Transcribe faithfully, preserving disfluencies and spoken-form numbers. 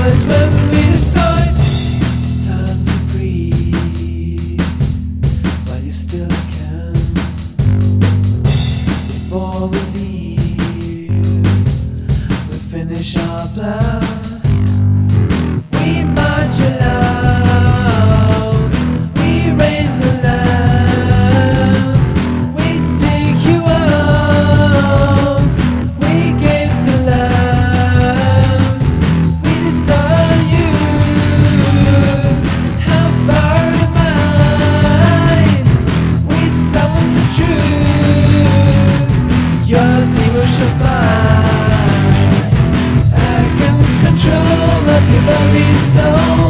rise when we decide. Time to breathe while you still can. Before we leave, we finish our plan. We march aloud, we rain the lands, we seek you out, we gain to last, we decide you. Hellfire in minds, we summon the truth. Your demon shall fight against control of your body, soul.